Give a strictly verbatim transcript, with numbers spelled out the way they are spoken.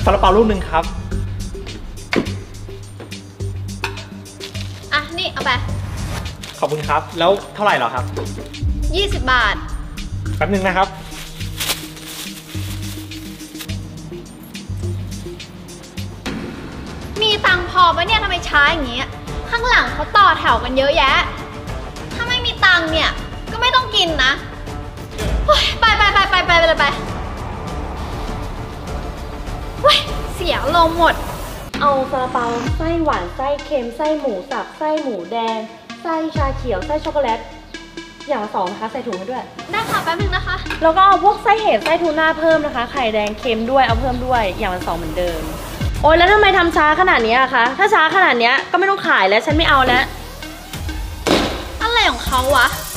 ซาลาเปาลูกหนึ่งครับอ่ะนี่เอาไปขอบคุณครับแล้วเท่าไหร่หรอครับยี่สิบบาทแป๊บนึงนะครับมีตังค์พอปะเนี่ยทำไมช้าอย่างงี้ข้างหลังเขาต่อแถวกันเยอะแยะถ้าไม่มีตังค์เนี่ยก็ไม่ต้องกินนะไปไปไปไปไปไปไปเว้ยเสียลมหมดเอาซาลาเปาไส้หวานไส้เค็มไส้หมูสับไส้หมูแดงไส้ชาเขียวไส้ช็อกโกแลตอย่างละสองนะคะใส่ถุงให้ด้วยได้ค่ะแป๊บนึงนะคะแล้วก็เอาพวกไส้เห็ดไส้ทูน่าเพิ่มนะคะไข่แดงเค็มด้วยเอาเพิ่มด้วยอย่างละสองเหมือนเดิมโอ๊ยแล้วทำไมทำช้าขนาดนี้อะคะถ้าช้าขนาดนี้ก็ไม่ต้องขายแล้วฉันไม่เอาแล้วอะไรของเขาวะ